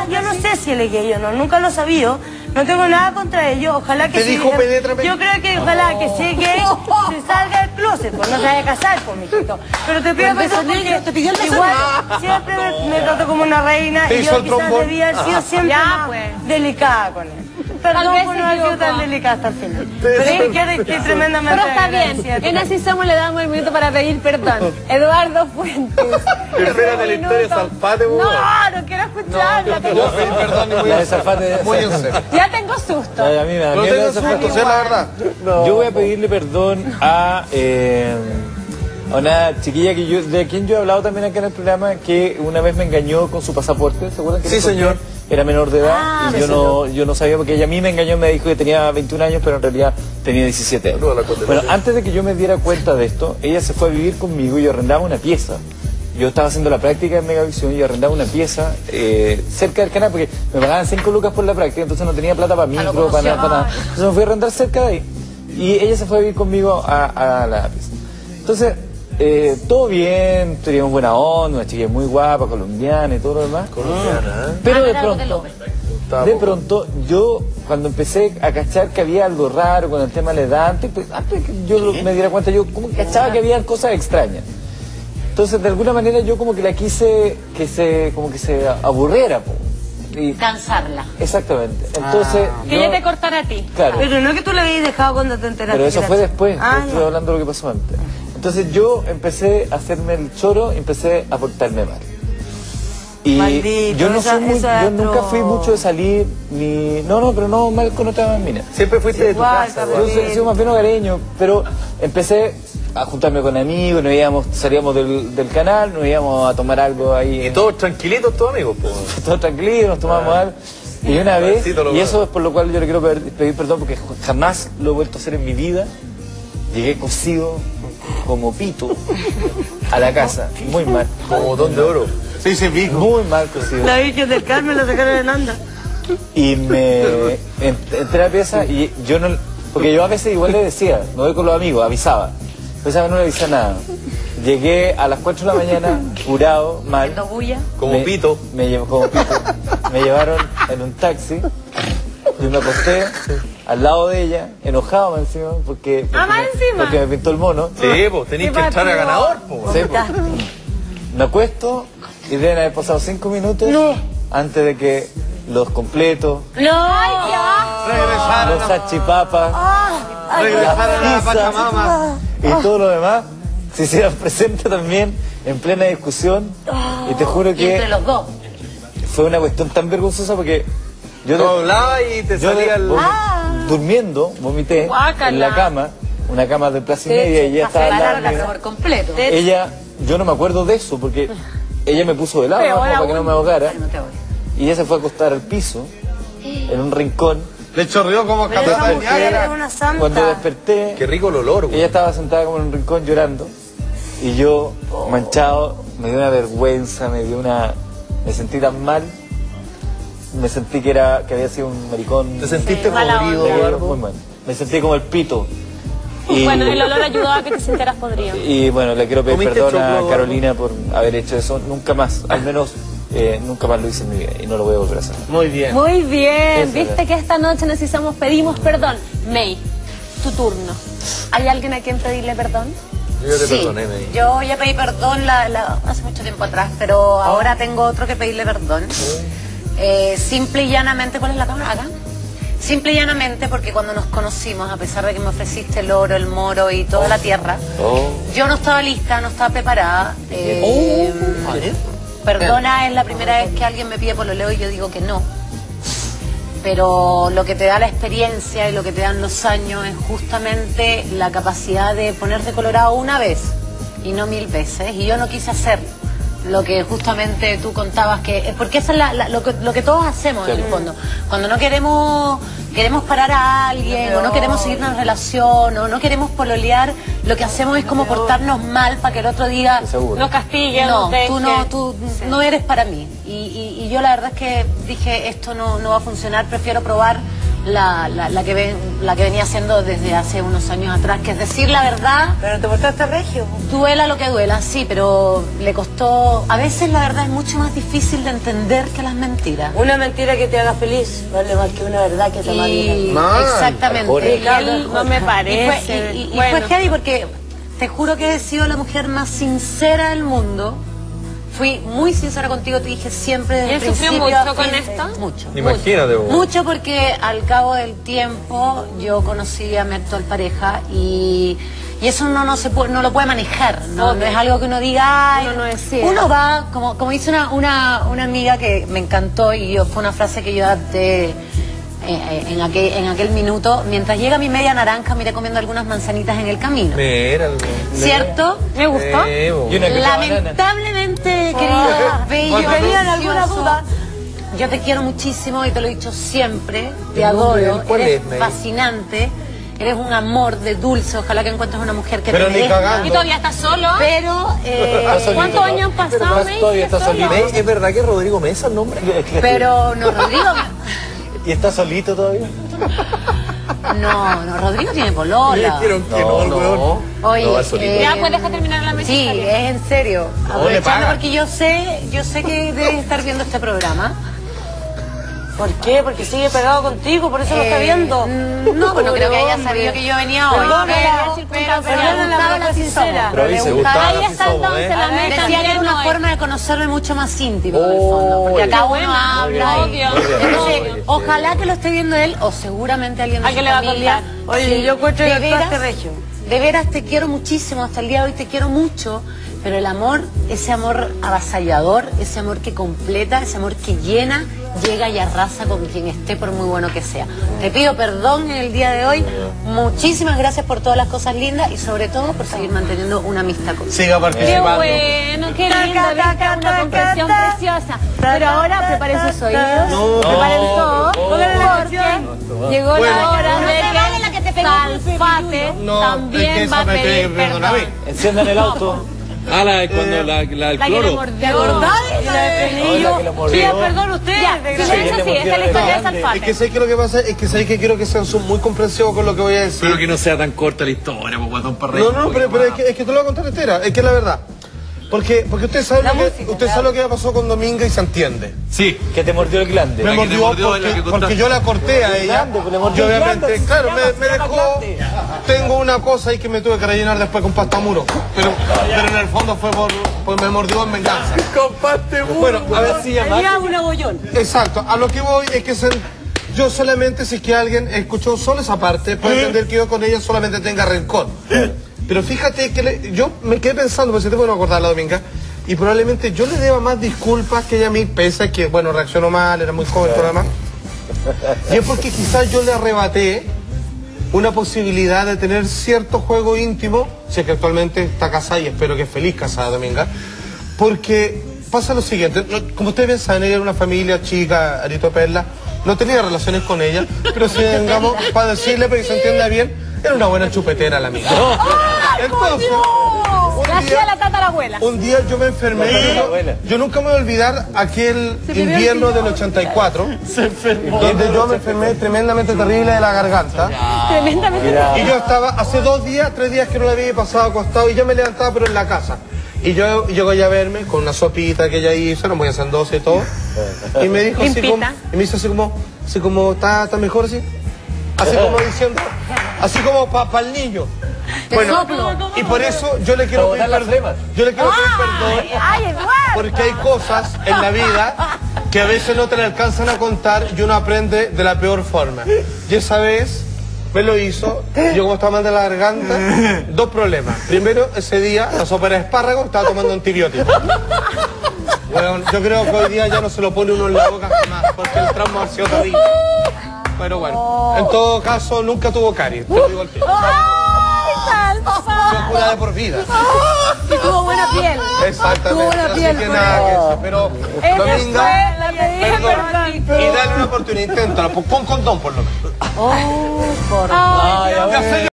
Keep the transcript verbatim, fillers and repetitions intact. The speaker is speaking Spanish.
verdad, yo no sé si él es gay o no, nunca lo he sabido. No tengo nada contra ellos, ojalá que ¿Te sí. dijo penétrame? Yo creo que ojalá que si es gay se salga del closet, pues no se vaya a casar, pues, mijito. Pero te pido perdón porque te pidió el beso. igual siempre me, me trato como una reina ¿Te y hizo yo el quizás trombón? debía haber sido siempre Ya, más pues. delicada con él. Perdón por no haber sido tan delicada hasta el final. Pero es que estoy tremendamente Pero está bien, agradecida. en Así Somos le damos el minuto para pedir perdón. Eduardo Fuentes. Espérate la historia de Zalpate, No, no quiero escucharla. Yo voy a pedir perdón y muy La de en Zafate. muy en serio. Ya tengo susto. A mí me da No miedo tengo esa susto, Zafate. sé la verdad. Yo voy a pedirle perdón a, eh, a una chiquilla que yo, de quien yo he hablado también acá en el programa, que una vez me engañó con su pasaporte. ¿Se acuerdan? Que Sí, le conté? señor. Era menor de edad Ah, y sí, yo no, yo no sabía porque ella a mí me engañó, me dijo que tenía veintiún años, pero en realidad tenía diecisiete años. No, la condenación. Bueno, antes de que yo me diera cuenta de esto, ella se fue a vivir conmigo y yo arrendaba una pieza. Yo estaba haciendo la práctica en Megavisión y yo arrendaba una pieza eh, cerca del canal porque me pagaban cinco lucas por la práctica, entonces no tenía plata para micro, para nada, para nada. Entonces me fui a arrendar cerca de ahí y ella se fue a vivir conmigo a, a la pieza. Entonces, eh, todo bien, teníamos buena onda, una chiquilla muy guapa, colombiana y todo lo demás. Colombiana, ¿eh? Pero de Era algo de pronto, López. de pronto, yo cuando empecé a cachar que había algo raro con el tema de la edad, antes, pues, antes que yo lo- me diera cuenta, yo como que cachaba que había cosas extrañas. Entonces, de alguna manera, yo como que la quise que se, como que se aburriera, po. Y- Cansarla. exactamente. Entonces, Que yo- ella te cortara a ti. claro. Pero no que tú le habías dejado cuando te enteraste. Pero eso que fue era- después, Ah, estoy ya. hablando de lo que pasó antes. Entonces yo empecé a hacerme el choro y empecé a portarme mal. Y Maldito, yo no esa- soy muy, eso es yo nunca otro- fui mucho de salir, ni... No, no, pero no mal con otras minas. Siempre fuiste de tu Igual, casa, cabrón. Yo he sido más bien hogareño, pero empecé a juntarme con amigos, nos íbamos, salíamos del, del canal, nos íbamos a tomar algo ahí. Y todos tranquilitos, tus amigos, po. Todos tranquilos, nos tomamos algo. Y una vez, Barcito lo y bueno. eso es por lo cual yo le quiero pedir, pedir perdón porque jamás lo he vuelto a hacer en mi vida. Llegué cocido como pito a la casa, muy mal, Como botón de oro. Se dice mijo. muy mal cocido. La Virgen del Carmen la sacaron de Nanda. Y me en- entré a la pieza y yo no, porque yo a veces igual le decía, me voy con los amigos, avisaba. Pero esa vez no le avisé nada. Llegué a las cuatro de la mañana, curado, mal. Haciendo bulla. Como Me- pito. Me llevó como pito. Me llevaron en un taxi. Yo me acosté al lado de ella, enojado más encima, porque, porque, Ah, más me, encima. porque me pintó el mono. Sí, pues tenéis Qué que entrar a partido. ganador, po. Sí, pues. Me acuesto y deben haber pasado cinco minutos antes de que los completos, No, ya. Regresar a los la, salchipapas, regresar a la pizza. Pachamama. y todo lo demás se hicieron presentes también en plena discusión. Y te juro Y entre que los dos. fue una cuestión tan vergonzosa porque yo Tú de- hablabas y te yo de- salía el... vomi- durmiendo, vomité Guácala. en la cama, una cama de plaza y media, y ella Para estaba al lado separarla mío. por completo. Ella, yo no me acuerdo de eso porque ella me puso de lado Peor ¿no? para que no aún. me ahogara No te voy. y ella se fue a acostar al piso en un rincón. Le chorreó como Pero capata esa de mujer es Niágara. una santa. Cuando desperté, Qué rico el olor, güey. ella estaba sentada como en un rincón llorando y yo, manchado, me dio una vergüenza, me dio una... me sentí tan mal, me sentí que era que había sido un maricón. ¿Te sentiste mala podrido, onda. Barbo? Muy mal. Me sentí como el pito. Y, Bueno, el olor ayudaba a que te sintieras podrido. y bueno, le quiero pedir ¿Comiste perdón a choclo, Carolina por haber hecho eso. Nunca más, al menos eh, nunca más lo hice en mi vida y no lo voy a volver a hacer. Muy bien. Muy bien, Eso, viste ya. que esta noche nos hicimos, pedimos perdón. May, tu turno. ¿Hay alguien a quien pedirle perdón? Yo ya te Sí, perdoné, me di. yo ya pedí perdón la, la- hace mucho tiempo atrás, pero ahora tengo otro que pedirle perdón. Eh, simple y llanamente, ¿cuál es la cámara acá? Simple y llanamente porque cuando nos conocimos, a pesar de que me ofreciste el oro, el moro y toda la tierra, Oh. yo no estaba lista, no estaba preparada. Eh, Perdona, es la primera vez que alguien me pide pololeo y yo digo que no. Pero lo que te da la experiencia y lo que te dan los años es justamente la capacidad de ponerte colorado una vez y no mil veces. Y yo no quise hacer lo que justamente tú contabas que... Porque eso es la- la- lo, que, lo que todos hacemos en el fondo. Cuando no queremos queremos parar a alguien o no queremos seguir una relación o no queremos pololear, lo que hacemos es como portarnos mal para que el otro diga... Seguro. No castigues, No, no te tú no, tú no eres para mí. Y, y- y yo la verdad es que dije, esto no, no va a funcionar, prefiero probar la, la, la, que ven, la que venía haciendo desde hace unos años atrás, que es decir la verdad. Pero te portaste regio. Duela lo que duela, sí, pero le costó... A veces la verdad es mucho más difícil de entender que las mentiras. Una mentira que te haga feliz vale más que una verdad que te Y... amargue. Exactamente. Y él no me parece. Y fue, y, y, y Bueno. fue heavy porque te juro que he sido la mujer más sincera del mundo. Fui muy sincera contigo, te dije siempre desde ¿Y el él sufrió principio a mucho con fin. esto? Mucho. Imagínate, vos. Mucho porque al cabo del tiempo yo conocí a mi actual pareja y, y eso no, no, se puede, no lo puede manejar, ¿no? Ok. No es algo que uno diga, ay, Uno no decide. uno va, como, como dice una, una, una amiga que me encantó y yo, fue una frase que yo adapté eh, en, aquel, en aquel minuto, mientras llega mi media naranja me iré comiendo algunas manzanitas en el camino. Mira, ¿Cierto? Me gustó. Eh, vos. Y una que otra banana. Lamentablemente, querida, bello, Porque tenían alguna precioso, duda. yo te quiero muchísimo y te lo he dicho siempre, te ¿El nombre adoro, del cuál eres es, May? fascinante, eres un amor de dulce, ojalá que encuentres una mujer que Pero te ni merezca. cagando. ¿Y todavía estás solo? Pero, eh, Está solito, ¿Cuántos ¿no? años han pasado, Pero May? todavía está ¿Qué solito. solo? ¿Es verdad que Rodrigo Mesa el nombre? pero no, Rodrigo, ¿Y está solito todavía? no, no, Rodrigo tiene polola. Dijeron que no, No, weón. no. Oye, No, es solito. Ya, pues deja terminar la mesa. Sí, es en serio. le Aprovechando pagan. porque yo sé, yo sé que debes estar viendo este programa. ¿Por qué? Porque sigue pegado contigo, por eso lo está Eh, viendo. mm, No, pues no creo que haya sabido que yo venía hoy. Perdónala, pero, perdónala, pero, pero le la gustaba boca la sincera. sincera. Pero le ahí se gustaba gustaba la Ahí está somos, entonces ¿eh? la mesa. Decía que era una no es. forma de conocerme mucho más íntimo, en el Oh, fondo. Porque acá qué uno buena, habla y... obvio. Muy bien. Entonces, Muy bien. ojalá que lo esté viendo él o seguramente alguien de ¿A su qué le va a familia. contar? Oye, Sí, yo encuentro que de veras, actuaste regio. de veras te quiero muchísimo, hasta el día de hoy te quiero mucho, pero el amor, ese amor avasallador, ese amor que completa, ese amor que llena, llega y arrasa con quien esté por muy bueno que sea. Te pido perdón en el día de hoy, muchísimas gracias por todas las cosas lindas y sobre todo por seguir manteniendo una amistad conmigo. Siga Qué participando. bueno, qué lindo, Taca, ¿viste? taca, Una comprensión taca, preciosa. Pero ahora preparen sus oídos, No, preparen no, todo, no, póngale la porque canción. llegó Bueno. la hora No de se vale la que te pegó con el Salfate No, también es que va a esa me tiene que pedir perdonar a mí. perdón. Enciendan el auto. Ah, la de cuando la, la del La que le cloro. mordió. ¿Te acordás? Y la de Hola, Frenillo. que lo mordió. Pida perdón usted. Ya, desgraciado. silencio, sí, esta es la historia de Grande. Salfate. Es que sé que lo que pasa es que sé que quiero que sean muy comprensivos con lo que voy a decir. Espero que no sea tan corta la historia, pues guatón para No, no, pero, pero es, que, es que te lo voy a contar entera, es que es la verdad. Porque, porque usted sabe, La lo que, música, usted ya. sabe lo que pasó con Dominga y se entiende. Sí. Que te mordió el glande. Me La que te mordió, mordió es la porque, que contaste. porque yo la corté a ella. Glande, pues le mordió Yo el obviamente, glande, claro, se me, llama- me se llama dejó. glande. Tengo una cosa ahí que me tuve que rellenar después con pasta muro. Pero, pero en el fondo fue por, por me mordió en venganza. Comparte mucho. Bueno, a ver, Así llama. Tenía un abollón. exacto, a lo que voy es que se- yo solamente, si es que alguien escuchó solo esa parte, puede entender que yo con ella solamente tenga rencor. Pero fíjate que le- yo me quedé pensando, porque si te puedo acordar la Dominga, y probablemente yo le deba más disculpas que ella a mí, pese a que, bueno, reaccionó mal, era muy joven, todo lo demás. Y es porque quizás yo le arrebaté una posibilidad de tener cierto juego íntimo, si es que actualmente está casada y espero que es feliz casada, Dominga, porque pasa lo siguiente, no- como ustedes bien saben, ella era una familia chica, Arito Perla, no tenía relaciones con ella, pero si vengamos para decirle, para que se entienda bien, era una buena chupetera la amiga. Entonces, un La hacía día, la tatarabuela. un día yo me enfermé, La y yo, abuela. yo nunca me voy a olvidar aquel invierno del ochenta y cuatro, donde yo me enfermé tremendamente terrible de la garganta. Tremendamente. Mira. Y yo estaba, hace dos días, tres días que no la había pasado acostado y yo me levantaba pero en la casa. Y yo llegó ella a verme con una sopita que ella hizo, era muy hacendosa y todo. Y me dijo así como, Limpita. y me hizo así como, así como, ¿está, está mejor así? Así como diciendo, así como para el niño. Bueno, y por eso yo le quiero Para pedir botar las perdón. flemas. Yo le quiero pedir perdón. Ay, Eduardo. Porque hay cosas en la vida que a veces no te le alcanzan a contar y uno aprende de la peor forma. Y esa vez me lo hizo, yo como estaba mal de la garganta, dos problemas. Primero, ese día, la sopa era de espárrago, estaba tomando antibióticos. Bueno, yo creo que hoy día ya no se lo pone uno en la boca jamás, porque el trauma ha sido terrible. Pero bueno, en todo caso, nunca tuvo caries, te lo digo al tiro. Ay, Salfa. Fue cura de por vida. Y tuvo buena piel. Exactamente, Tuvo buena así piel que con nada él. que decir, pero Esa Dominga, fue la que dije perdón. perdón. Y dale una oportunidad, inténtala, pon condón por lo menos. Oh, por Ay, a Ya ver. sé